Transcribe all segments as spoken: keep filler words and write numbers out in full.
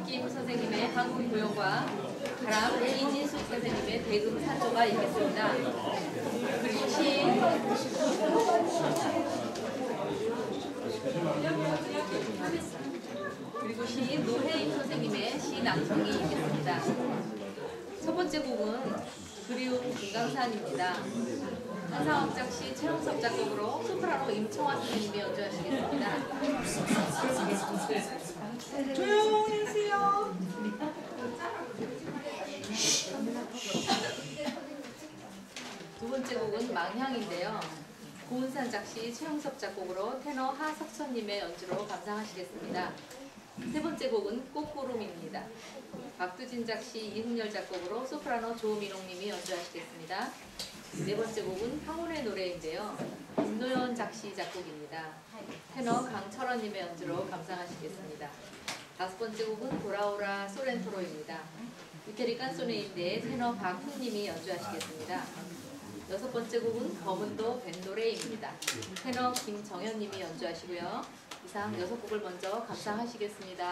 박기임 선생님의 한국무용과 가람 이진수 선생님의 대금 산조가 있겠습니다. 그리고 시 그리고 시 노혜임 선생님의 시 낭송이 있겠습니다. 첫 번째 곡은 그리움 금강산입니다. 한상업작 시 최영섭 작곡으로 소프라노 임청화 선생님이 연주하시겠습니다. 조용히 해주세요. 두 번째 곡은 망향인데요. 고은산 작시 최영섭 작곡으로 테너 하석천님의 연주로 감상하시겠습니다. 세 번째 곡은 꽃구름입니다. 박두진 작시 이흥열 작곡으로 소프라노 조민홍님이 연주하시겠습니다. 네 번째 곡은 황혼의 노래인데요. 김노연 작시 작곡입니다. 테너 강철원님의 연주로 감상하시겠습니다. 다섯 번째 곡은 돌아오라 소렌토로입니다. 이태리 깐소네인데 테너 박훈님이 연주하시겠습니다. 여섯 번째 곡은 검은도 뱃노래입니다. 테너 김정현님이 연주하시고요. 이상 여섯 곡을 먼저 감상하시겠습니다.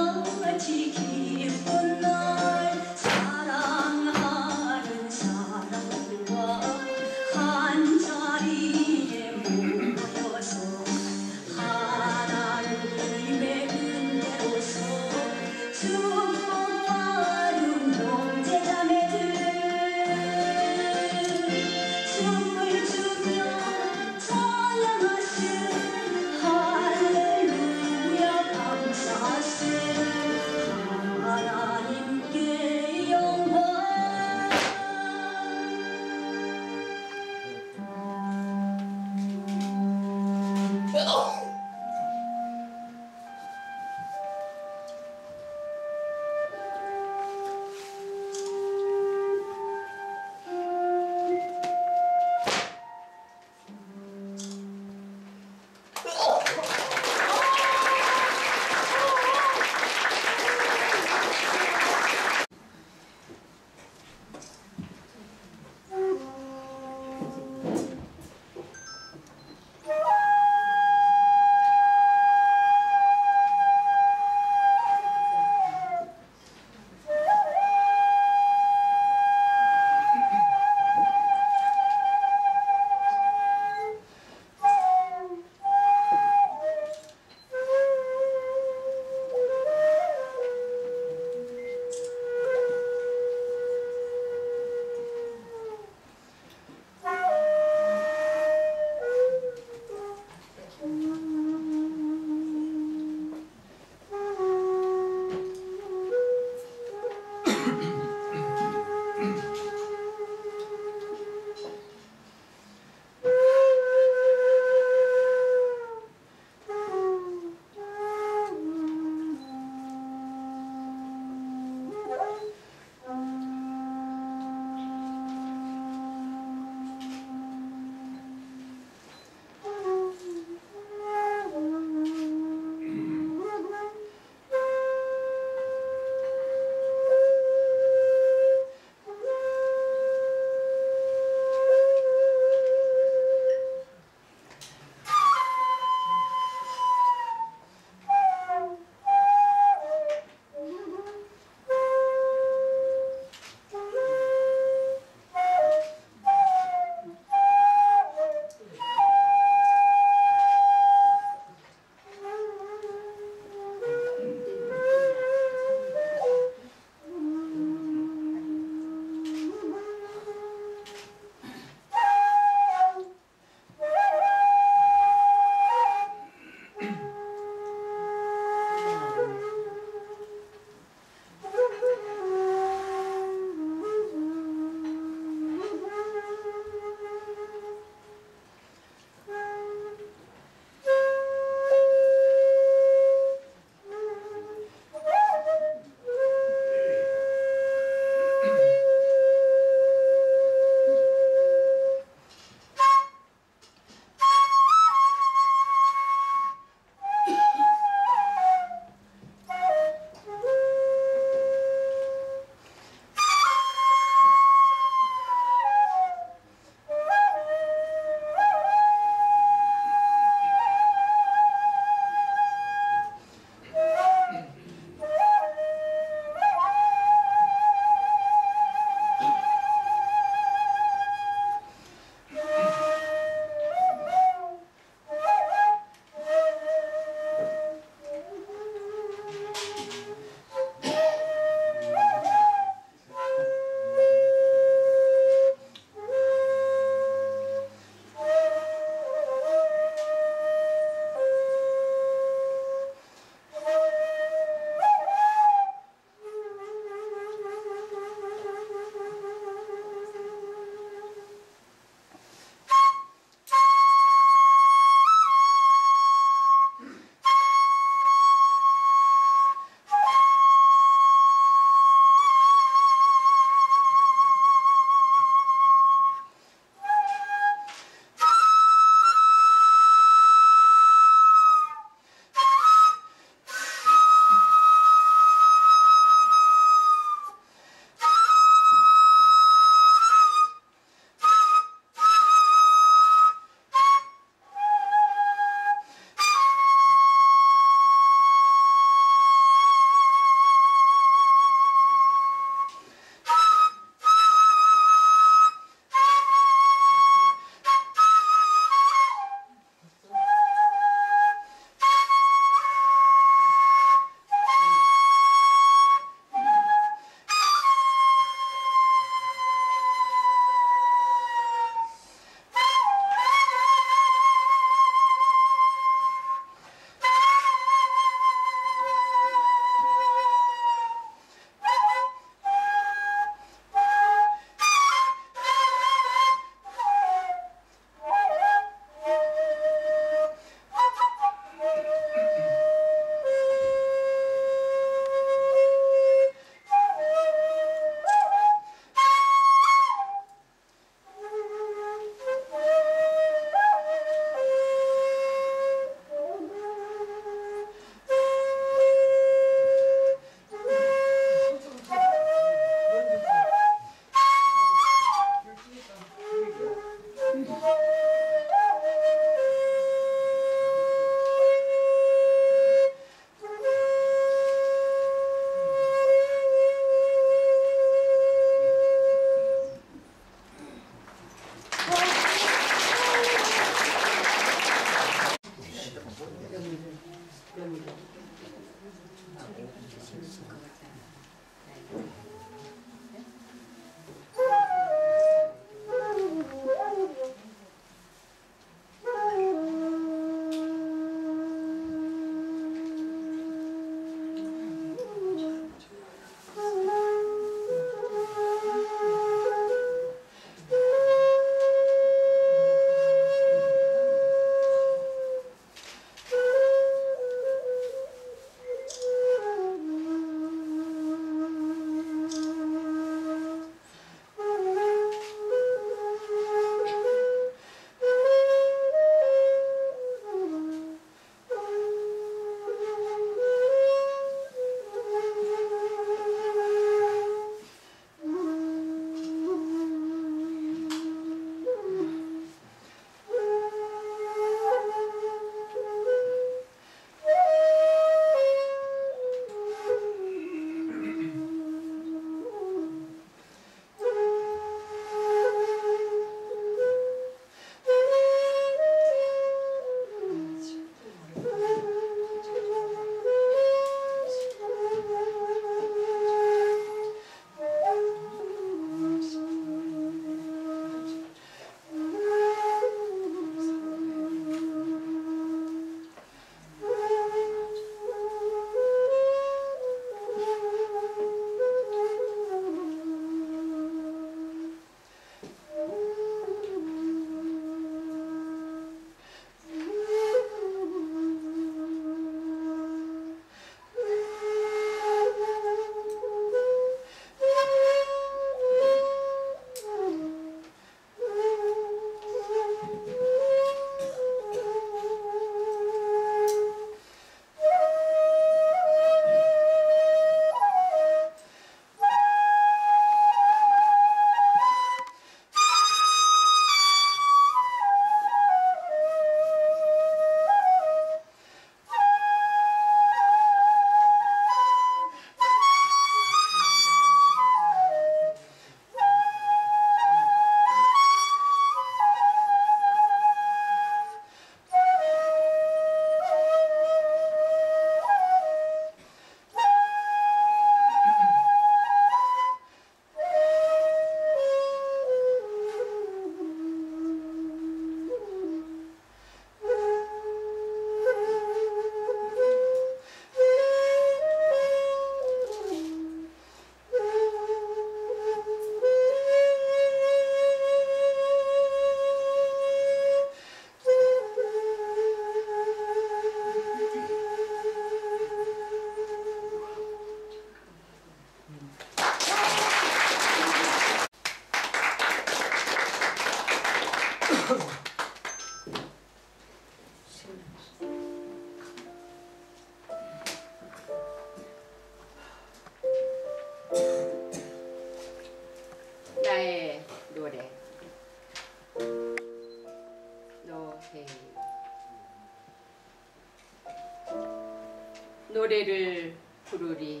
노래를 부르리.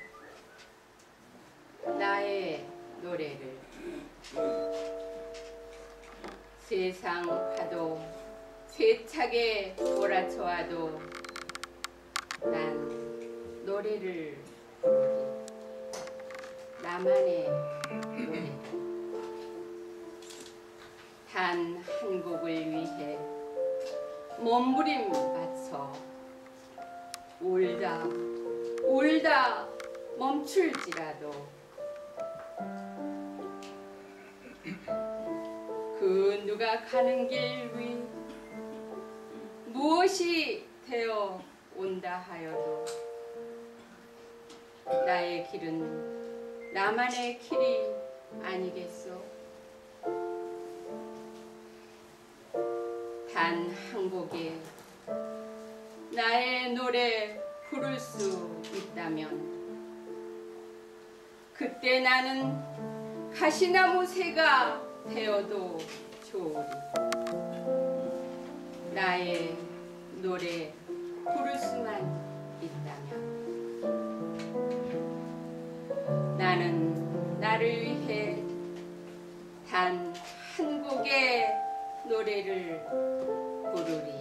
나의 노래를. 세상 파도 세차게 몰아쳐와도 난 노래를 부르리. 나만의 노래. 단 한 곡을 위해 몸부림 바쳐 울다 울다 멈출지라도 그 누가 가는 길 위 무엇이 되어 온다 하여도 나의 길은 나만의 길이 아니겠소. 단 한 곡의 나의 노래 부를 수 있다면 그때 나는 가시나무 새가 되어도 좋으리. 나의 노래 부를 수만 있다면 나는 나를 위해 단 한 곡의 노래를 부르리.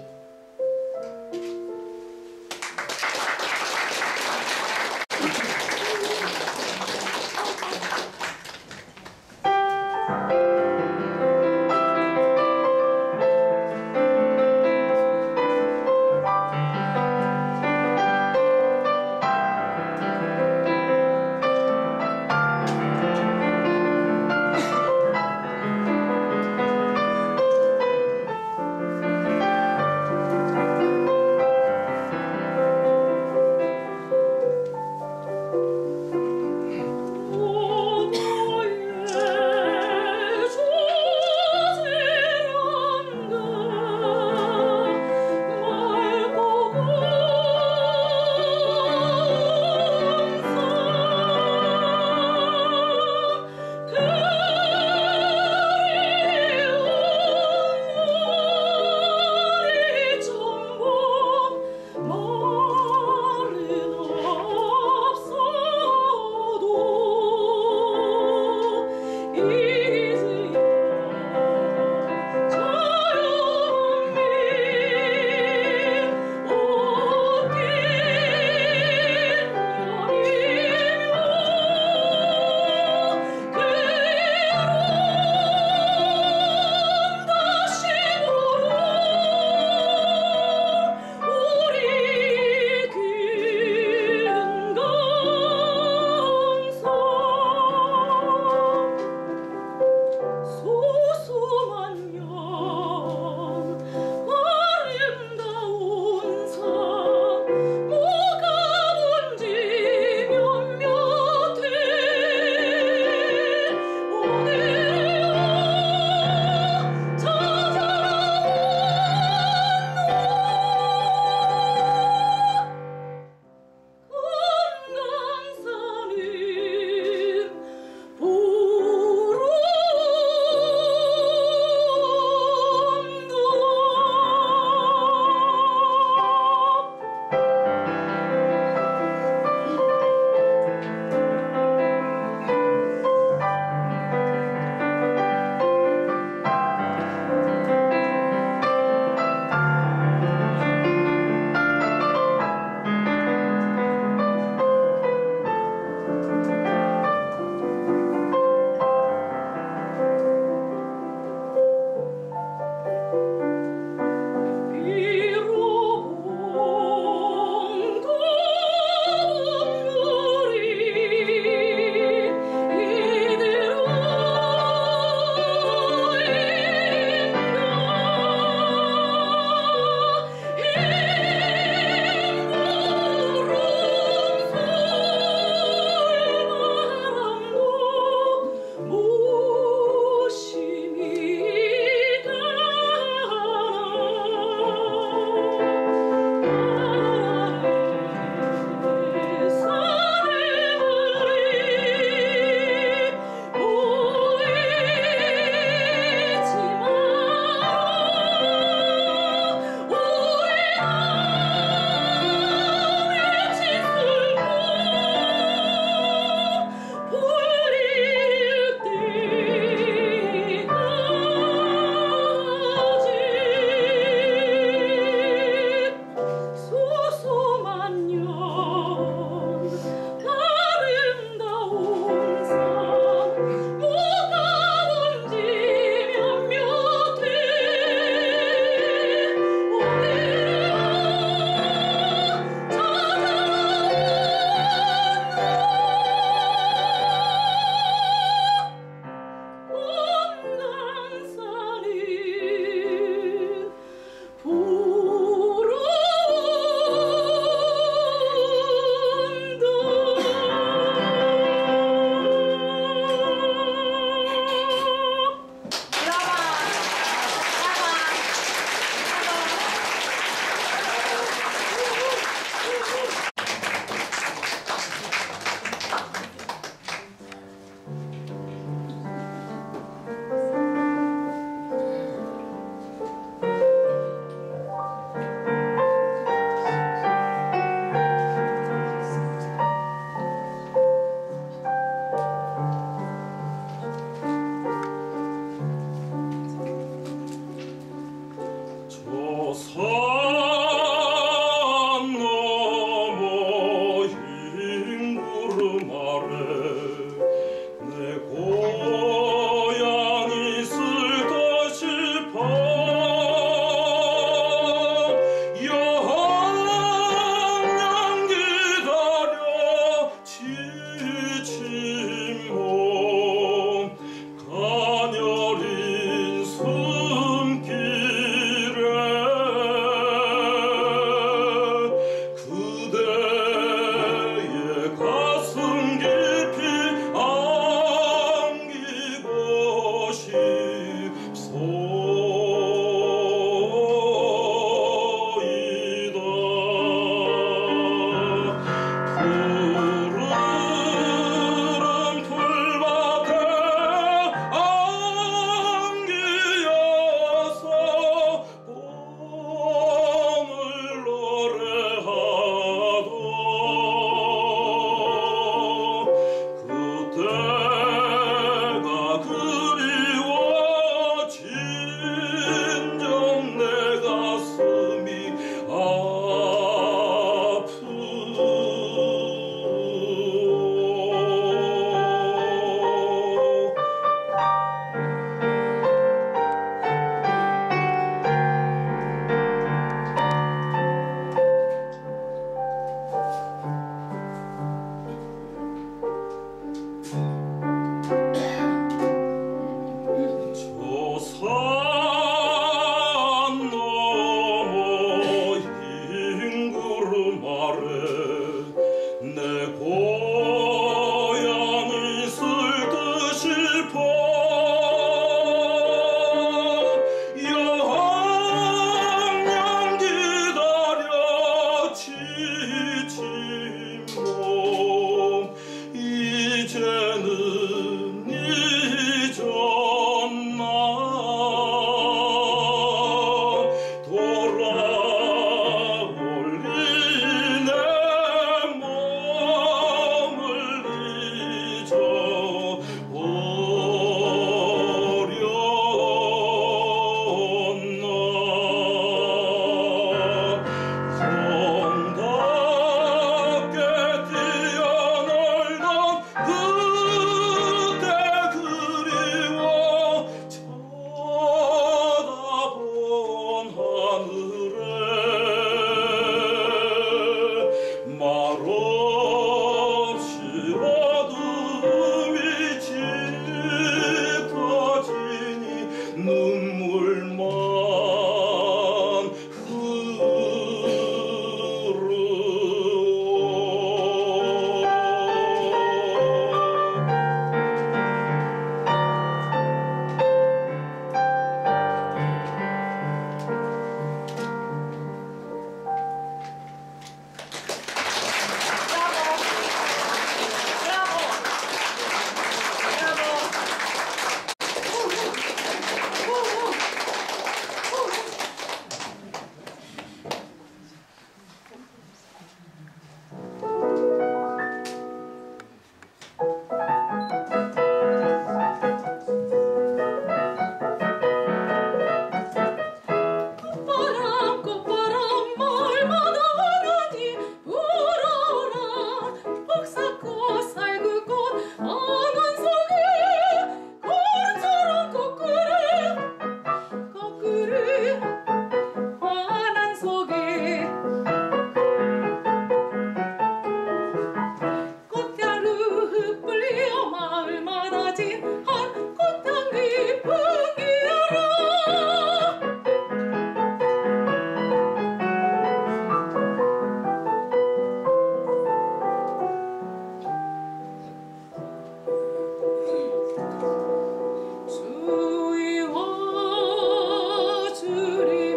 주와 주리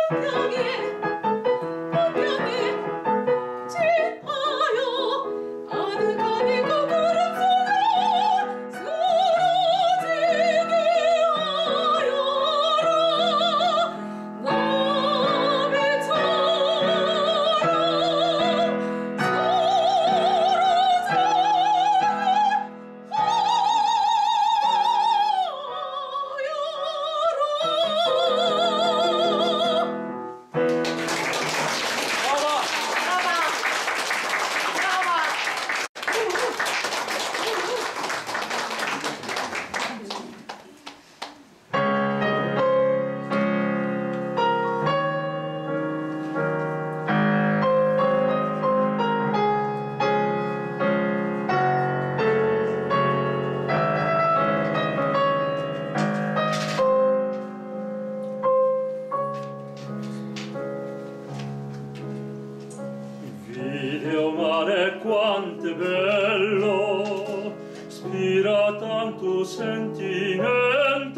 Video mare quanto è bello, spira tanto sentimento,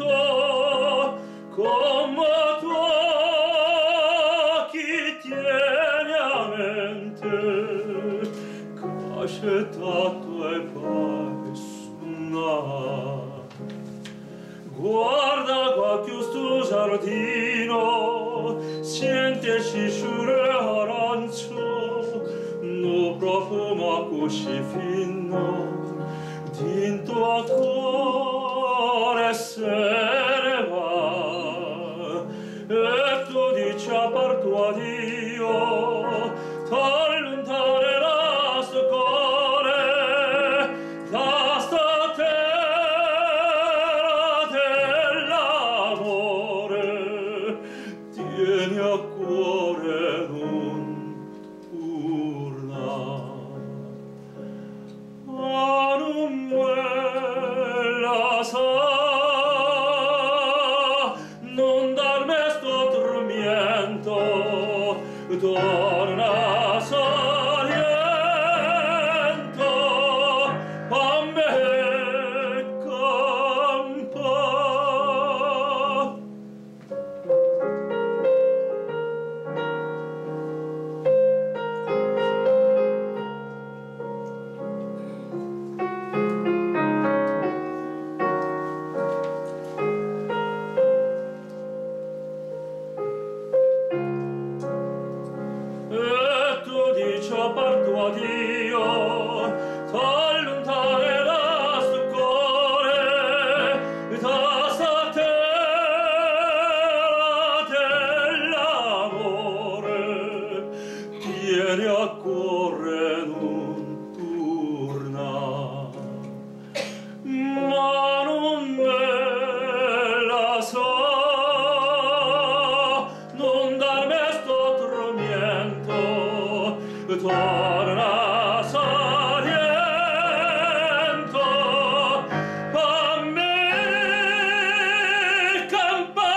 come tu chi tieni a mente, cascettato e pare suonare. Guarda qua che sto giardino, sente sciure arancio, no profumo così fino, dinto a cuore se ne va, e tu dici a parto a Dio, t'allontanerà sto cuore, da sta terra dell'amore, tieni a cuore non non darmi sto tormento, torna saliento a me campa. Parto a Dio, t'allontanerà sto cuore, da sta terra dell'amore, tieni a cuore non torna, ma non me la so, non darmi sto tormento, torna saliento a me campa.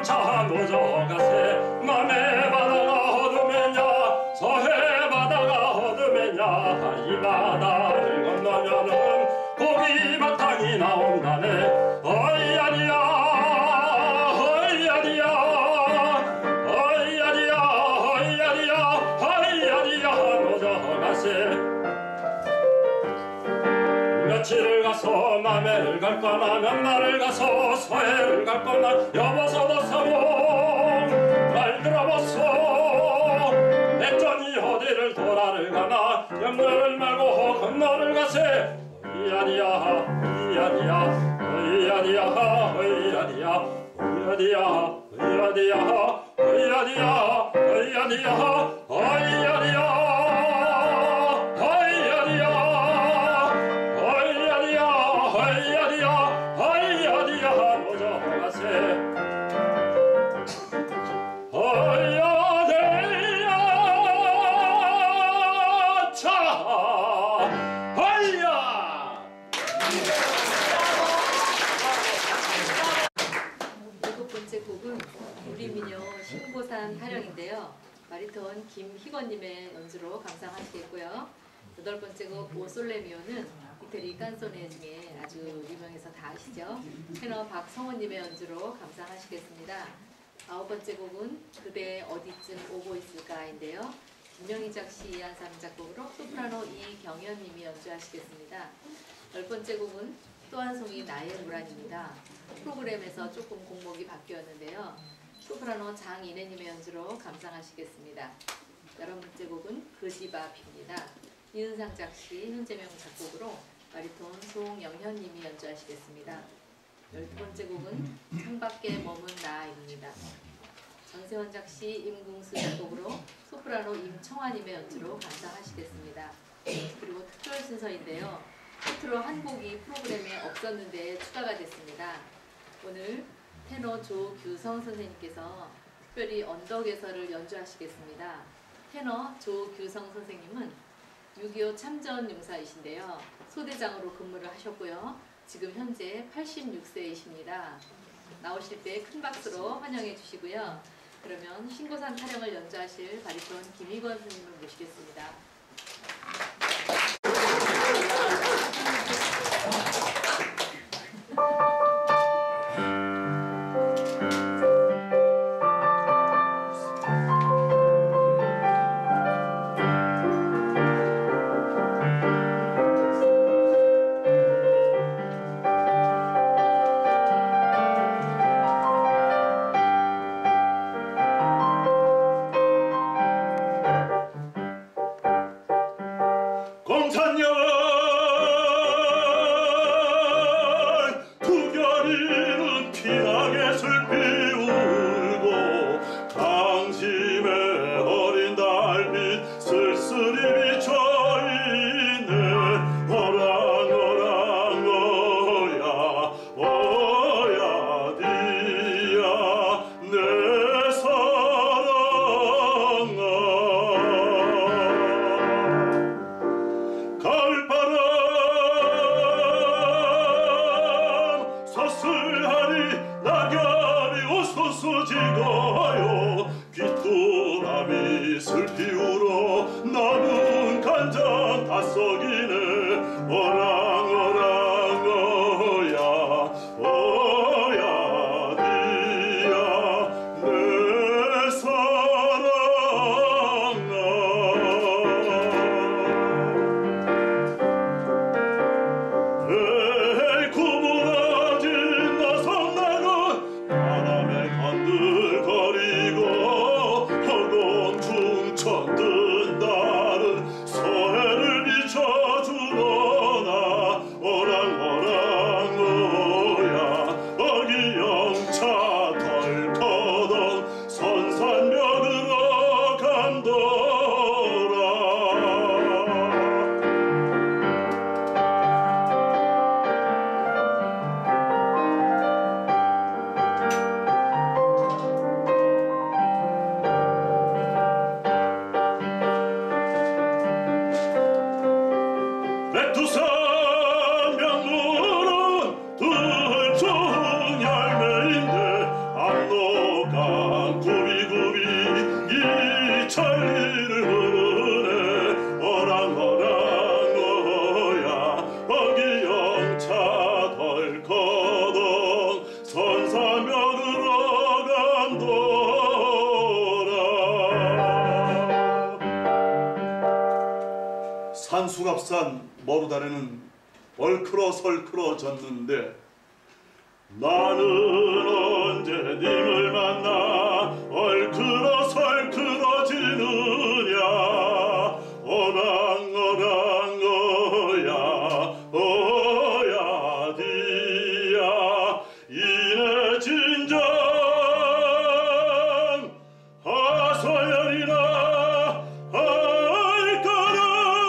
차 노저가세 남해 바다가 어둠이냐 서해 바다가 어둠이냐 이 바다를 건너면은 고기바탕이 나온다네 어이야디야 어이야디야 어이야디야 어이야디야 어이야디야 노저가세 며칠을 가서 남해를 갈 거나 몇 날을 가서 서해를 갈 거나 여보서도 사봉 말 들어보소 액전이 어디를 돌아를 가나 옆날을 말고 건너를 가세 이야디야 이야디야 이야디야 이야디야 이야디야 이야디야 이야디야 이야디야 이야디야 신고산 타령인데요. 바리톤 김희건님의 연주로 감상하시겠고요. 여덟 번째 곡 오솔레미오는 이태리 깐소네 중에 아주 유명해서 다 아시죠? 테너 박성호님의 연주로 감상하시겠습니다. 아홉 번째 곡은 그대 어디쯤 오고 있을까인데요. 김명희 작시 이한삼 작곡으로 소프라노 이경현님이 연주하시겠습니다. 열 번째 곡은 또 한 송이 나의 물안입니다. 프로그램에서 조금 곡목이 바뀌었는데요. 소프라노 장인혜님의 연주로 감상하시겠습니다. 열한 번째 곡은 그 집 앞입니다. 이은상 작시, 현재명 작곡으로 바리톤 송영현님이 연주하시겠습니다. 열두 번째 곡은 창밖에 머문 나입니다. 전세원 작시, 임궁수 작곡으로 소프라노 임청아님의 연주로 감상하시겠습니다. 그리고 특별 순서인데요. 끝으로 한 곡이 프로그램에 없었는데 추가가 됐습니다. 오늘 테너 조규성 선생님께서 특별히 언덕에서를 연주하시겠습니다. 테너 조규성 선생님은 육이오 참전용사이신데요. 소대장으로 근무를 하셨고요. 지금 현재 팔십육 세이십니다. 나오실 때 큰 박수로 환영해 주시고요. 그러면 신고산 타령을 연주하실 바리톤 김희건 선생님을 모시겠습니다. 천든 나는 서해를 비춰주노나 강 굽이굽이 이 천리를 흐르네 어랑어랑 어야 어기영차 덜커덩 선사면으로 간도라. 산수갑산 머루다리는 얼크러 설크러 졌는데 나는 언제 님을 만나 얼크러 설크러 지느냐 어랑어랑 어야 어야 디야 이내 진정 하소연이나 할까라.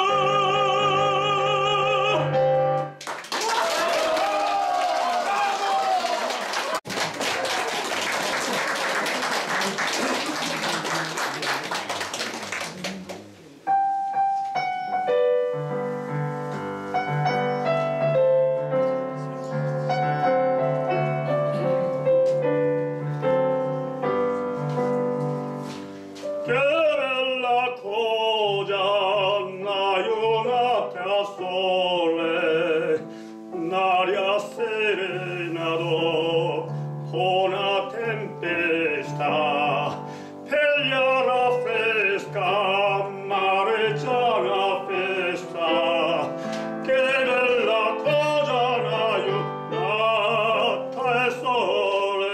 Che bella cosa una giornata sole, un'aria serenado, una tempesta, pegliara fresca, mareggiana festa. Che bella cosa una giornata sole.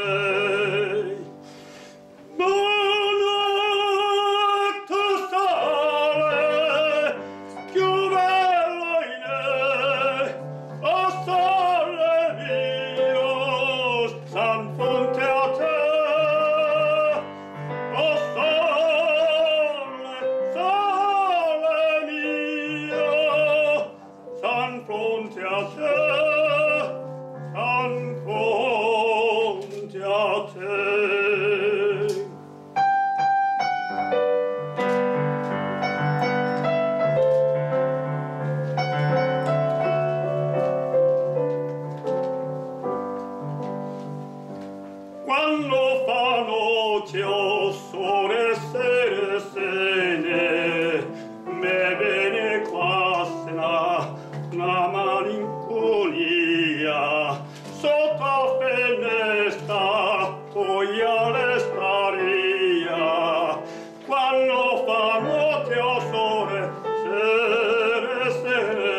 Buonanotte sole, più bello in me, oh sole mio, stan fronte a te, oh sole, sole mio, stan fronte a te, stan fronte a te. Quando fa notte o sole sere sene me viene quasna una malinconia sotto finestra poi all'estaria. Quando fa notte o sole sere sene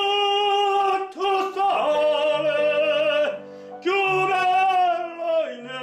Buonanotte sole, più bello in me,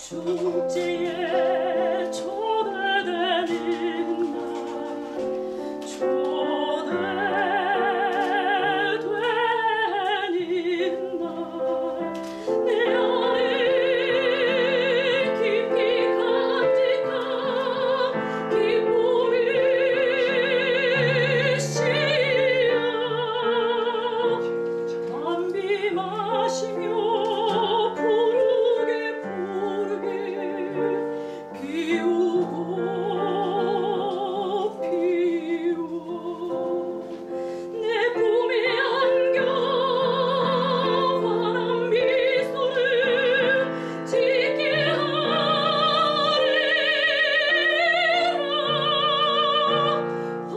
축제에 초대되는 날 초대되는 날 내 안에 깊이 간직한 기쁨이 씨야 담비 마시며 부르게 부르게 피우고 피우고 내 품에 안겨 환한 미소를 짓게 하리라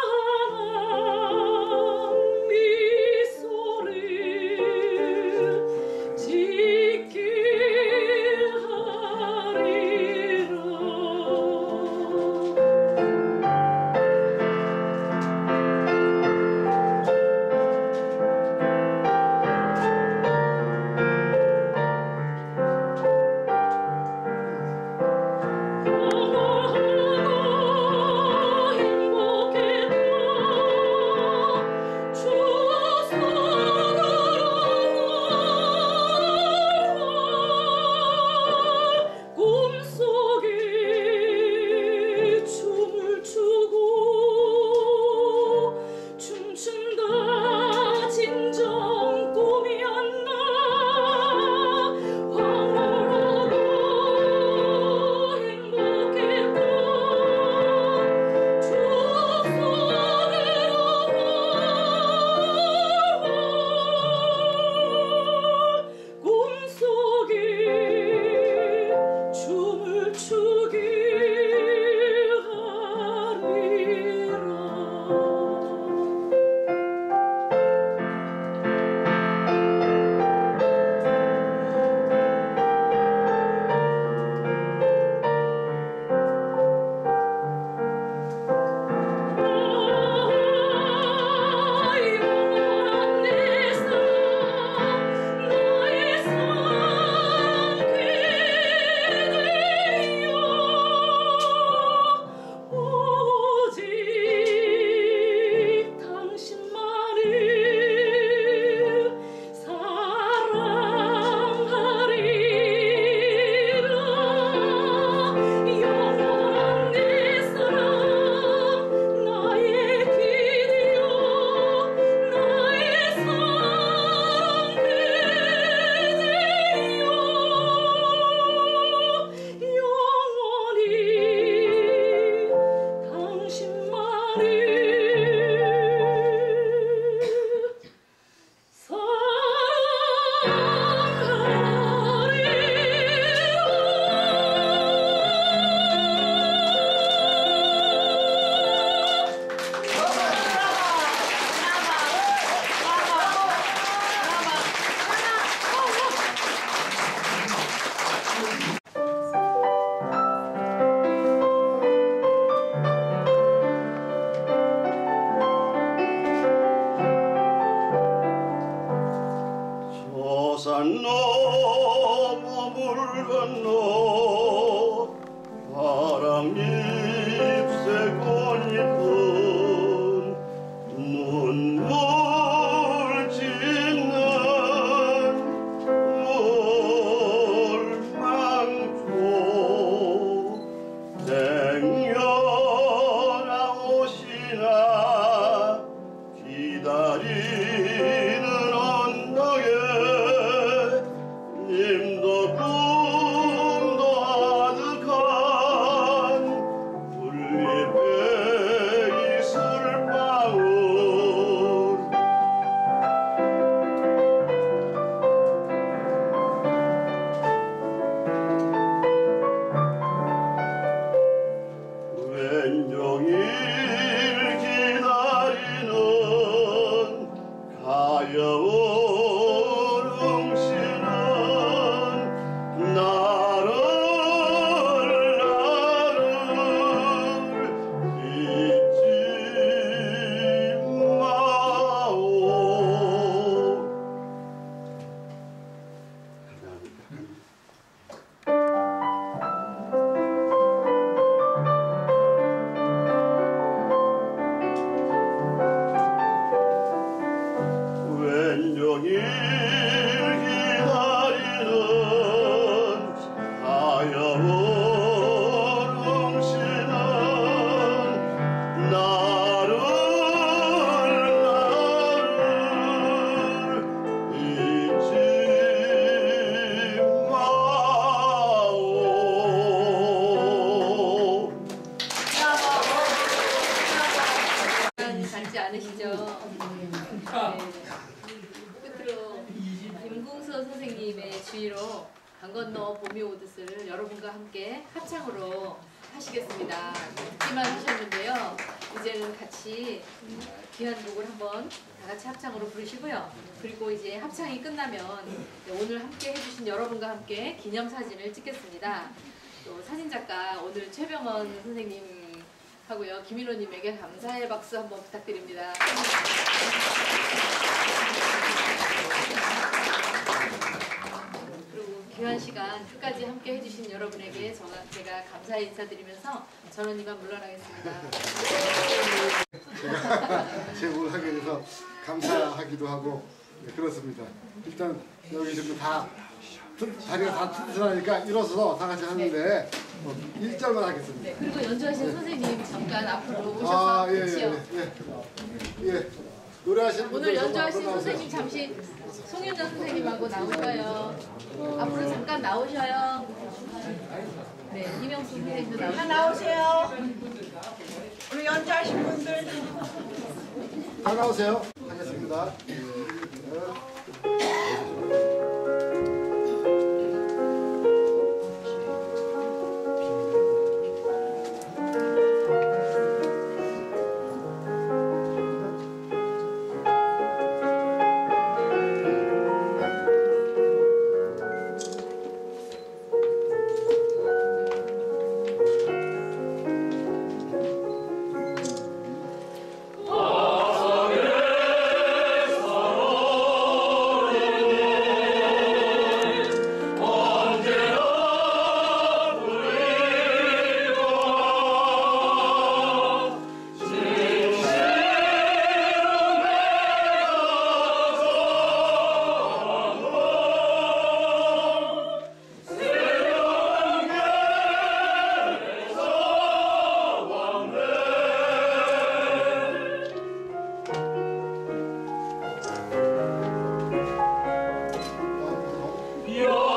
환한 미소를 짓게 하리라 하나하나 행복했다 추억으로 꿈속에 춤을 추고 춤춘다 진정 꿈이었나 황홀하고 행복했다 추억 속으로 꿈속에 춤을 추게 하리라 영원한 내 사랑 나의 삶 되되요 오직 당신만을 사랑하리라 영원한 내 사랑 나의 길이요 나의 삶 되되요 영원히 당신만을 사랑하리라 저산 넘어 물 건너 파랑잎새 꽃잎은 눈물 짓는 물망초 생년아 오시나 기다리는 언덕에 님도 꿈도 아득한 풀잎에 선생님의 지휘로 강 건너 봄이 오듯을 여러분과 함께 합창으로 하시겠습니다. 듣기만 하셨는데요. 이제는 같이 귀한 곡을 한번 다 같이 합창으로 부르시고요. 그리고 이제 합창이 끝나면 오늘 함께 해주신 여러분과 함께 기념사진을 찍겠습니다. 또 사진작가 오늘 최병원 선생님 하고요. 김인호님에게 감사의 박수 한번 부탁드립니다. 그리고 귀한 시간 끝까지 함께 해주신 여러분에게 제가, 제가 감사의 인사드리면서 저는 이만 물러나겠습니다. 제가 제목을 하게 돼서 감사하기도 하고 네, 그렇습니다. 일단 여기 지금 다 다리가 다 튼튼하니까 일어서서 다 같이 하는데 뭐 일 절만 하겠습니다. 네, 그리고 연주하신 선생님 잠깐 앞으로 오셔서 아, 예, 같이요. 예, 예, 예. 노래하신 오늘 분들 연주하신 나오세요. 선생님 잠시 송윤정 선생님하고 나오셔요. 앞으로 잠깐 나오셔요. 네, 이명수 선생님도 다 나오셔요. 나오세요. 우리 연주하신 분들. 다 나오세요. 하겠습니다. 예. 여